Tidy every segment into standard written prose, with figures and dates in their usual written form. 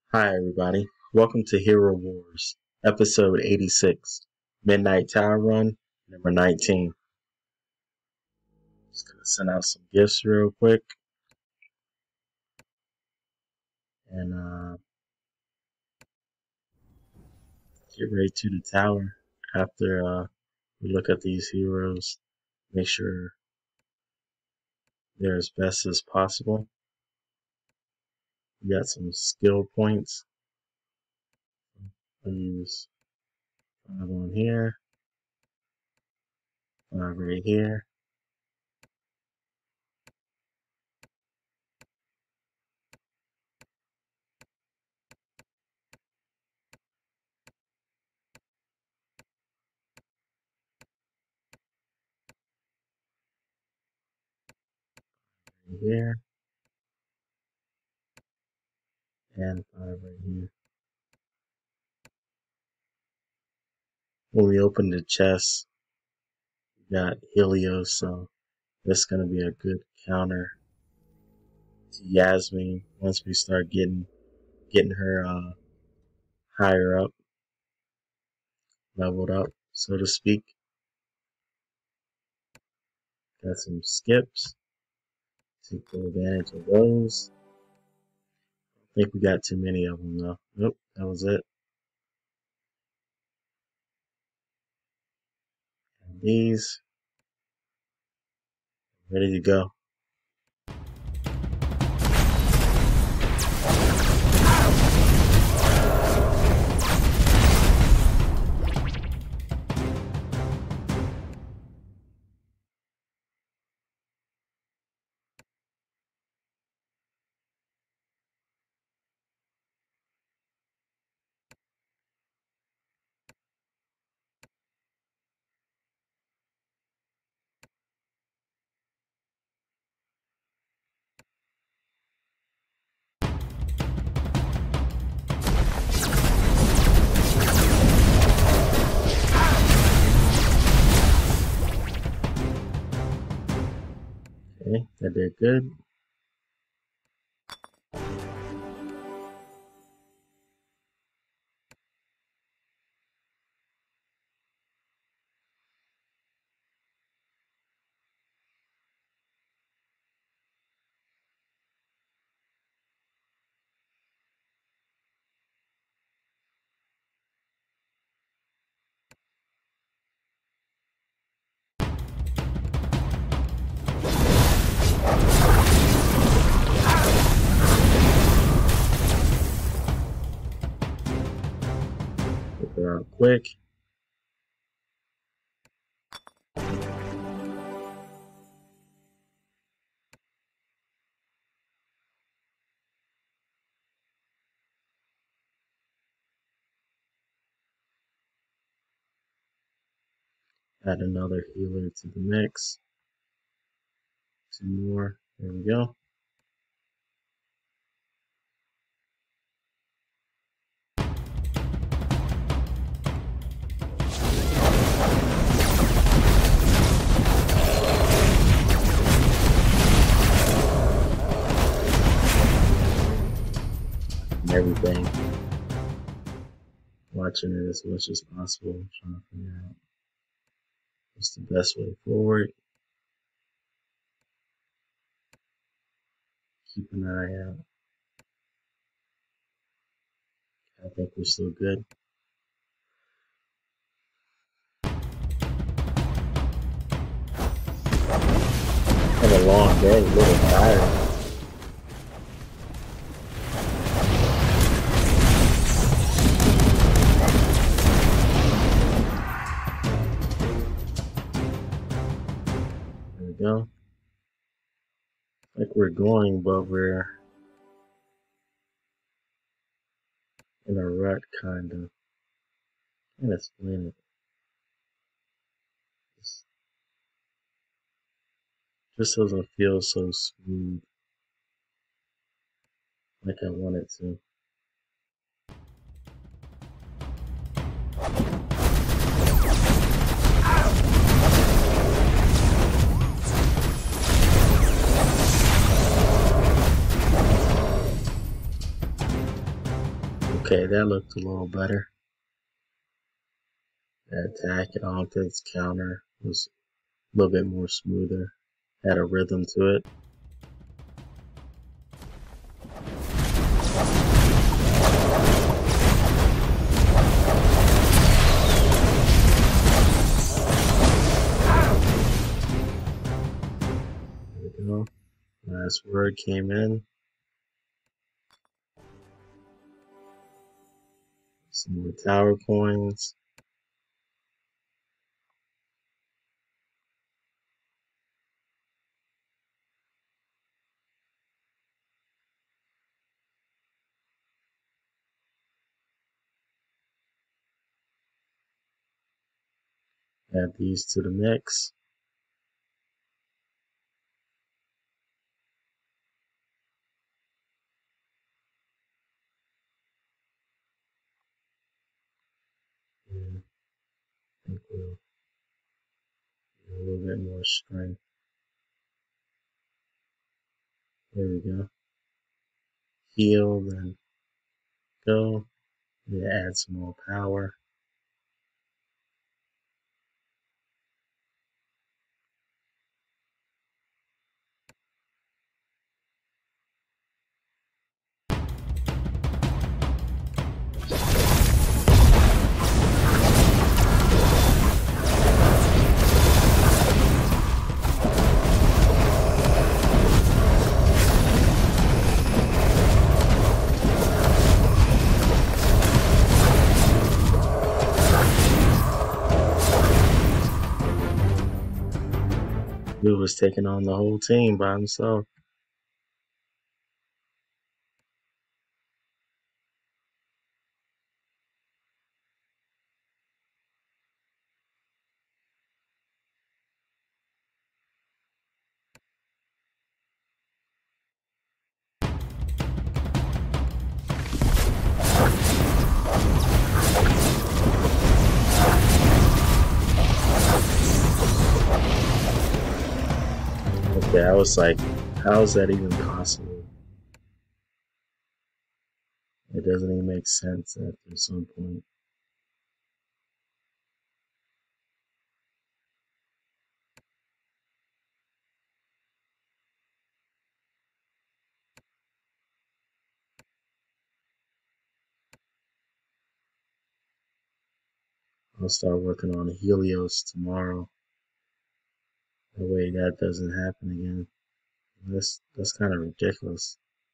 Hi everybody, welcome to Hero Wars, episode 86, Midnight Tower Run, number 19. Just gonna send out some gifts real quick, and get ready to the tower after we look at these heroes, make sure they're as best as possible. We got some skill points. I'll use 5 on here, 5 right here. Right here, and 5 right here. When we open the chest, we got Helios, so that's gonna be a good counter to Yasmin once we start getting her higher up, leveled up, so to speak. Got some skips. Take full advantage of those. I think we got too many of them though. Nope, that was it. And these, ready to go. Okay, that did good. Get her out quick. Add another healer to the mix. 2 more. There we go. And everything. Watching it as much as possible. Trying to figure out what's the best way forward. Keep an eye out. I think we're still good. Had a long day, a little tired. There we go. Like we're going, but we're in a rut, kind of. Can't explain it. Just doesn't feel so smooth like I want it to. Okay, that looked a little better. That attack and all its counter was a little bit more smoother. Had a rhythm to it. There we go. Last word came in. Some more tower coins. Add these to the mix. And I think we'll get a little bit more strength. There we go. Heal, then go. Yeah, add some more power. Dude was taking on the whole team by himself. Okay, I was like, how is that even possible? It doesn't even make sense at some point. I'll start working on Helios tomorrow. That way that doesn't happen again. That's kind of ridiculous.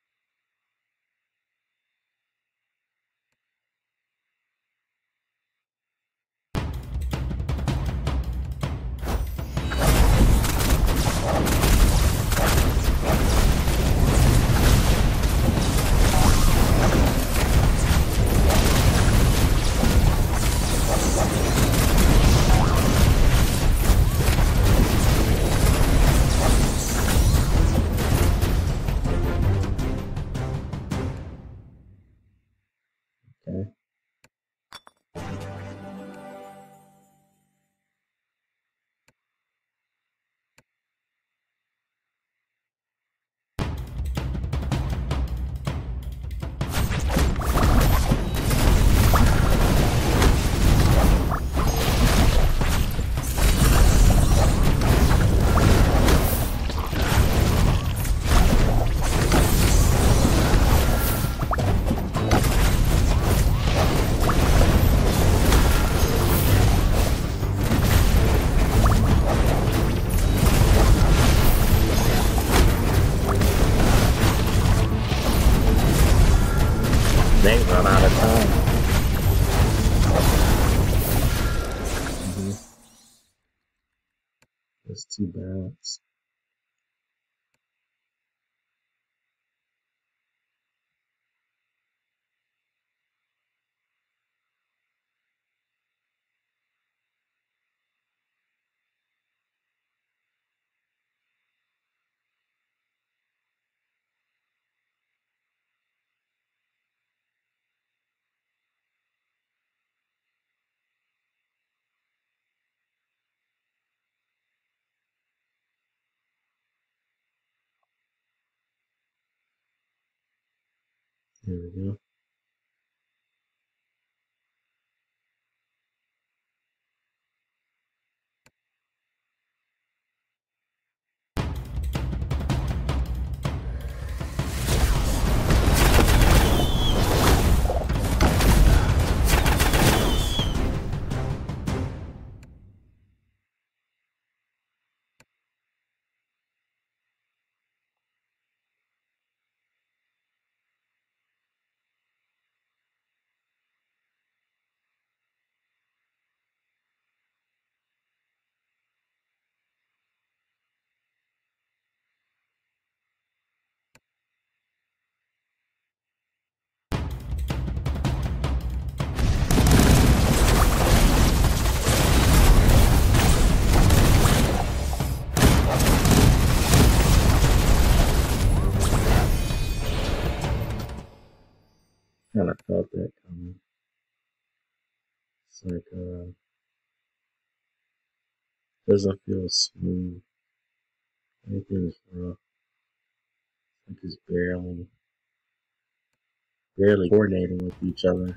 Okay. They run out of time. It's too balanced. There we go. Kind of felt that coming. It's like, doesn't feel smooth. Anything's rough. Like it's barely coordinating with each other.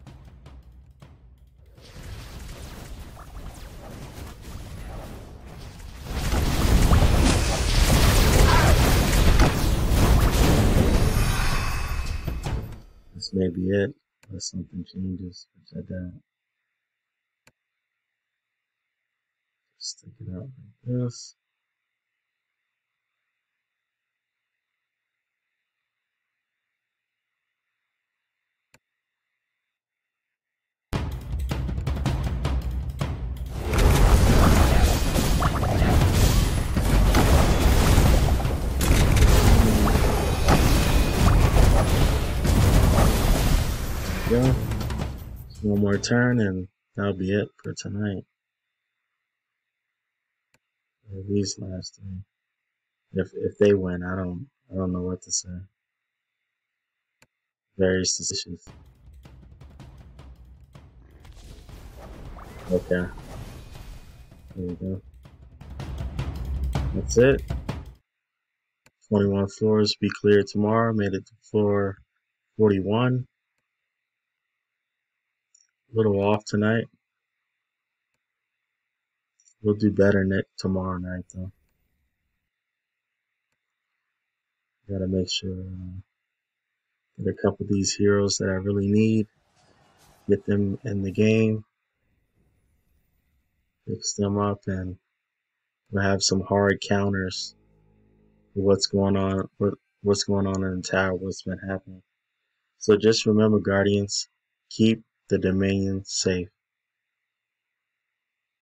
This may be it, unless something changes, which I doubt. Stick it out like this. There we go. One more turn and that'll be it for tonight. At least last three. If they win, I don't know what to say. Very suspicious. Okay. There we go. That's it. 21 floors be cleared tomorrow. Made it to floor 41. A little off tonight. We'll do better tomorrow night though. Gotta make sure get a couple of these heroes that I really need. Get them in the game. Fix them up, and we'll have some hard counters for what's going on in the tower, what's been happening. So just remember, Guardians, keep the Dominion safe.